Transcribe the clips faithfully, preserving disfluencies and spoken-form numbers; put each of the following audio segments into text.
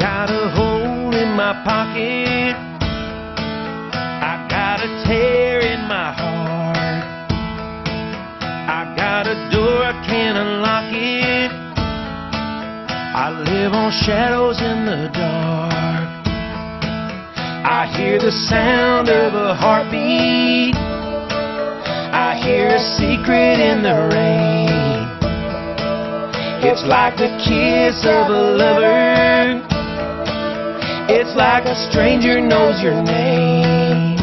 got a hole in my pocket, I got a tear in my heart, I got a door I can't unlock it, I live on shadows in the dark, I hear the sound of a heartbeat, I hear a secret in the rain. It's like the kiss of a lover, it's like a stranger knows your name.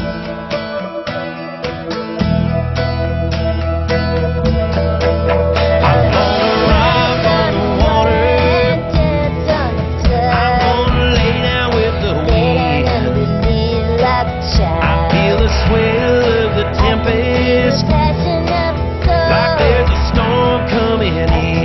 I'm gonna rock on the water, I'm gonna lay down with the wind, I feel the swell of the tempest, like there's a storm coming in.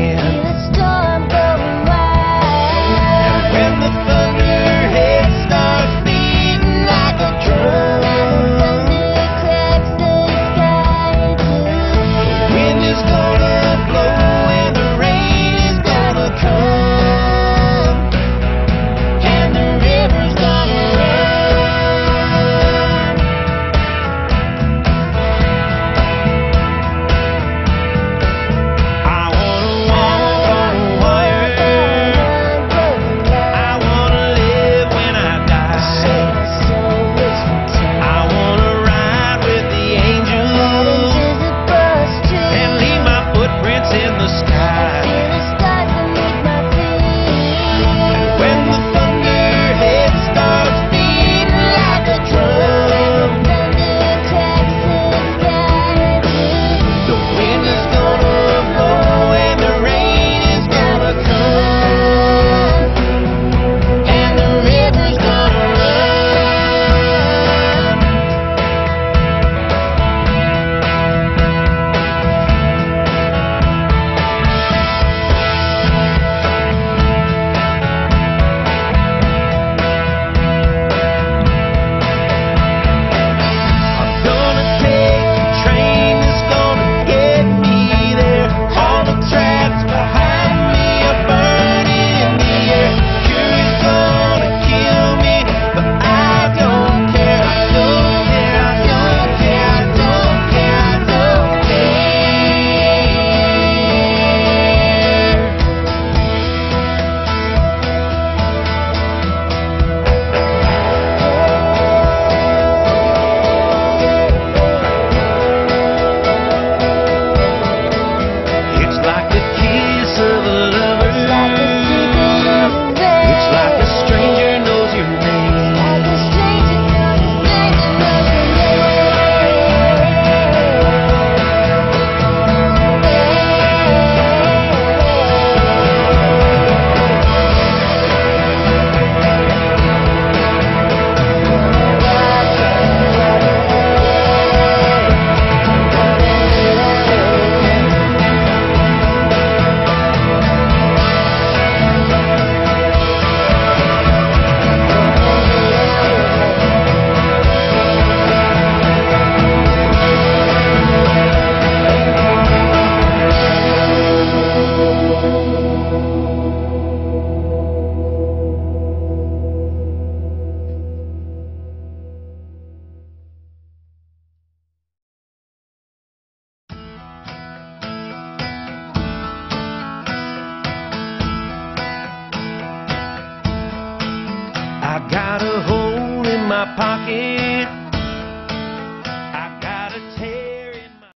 I got a hole in my pocket,